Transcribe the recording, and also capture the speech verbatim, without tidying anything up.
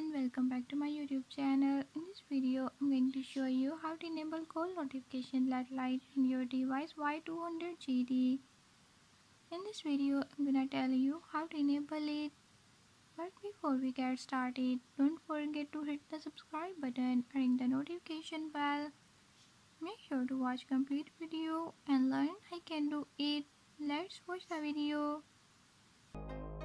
everyone, welcome back to my YouTube channel. In this video, I'm going to show you how to enable call notification L E D light in your device Y two hundred G T. In this video, I'm gonna tell you how to enable it. But before we get started, don't forget to hit the subscribe button and ring the notification bell. Make sure to watch complete video and learn I can do it. Let's watch the video.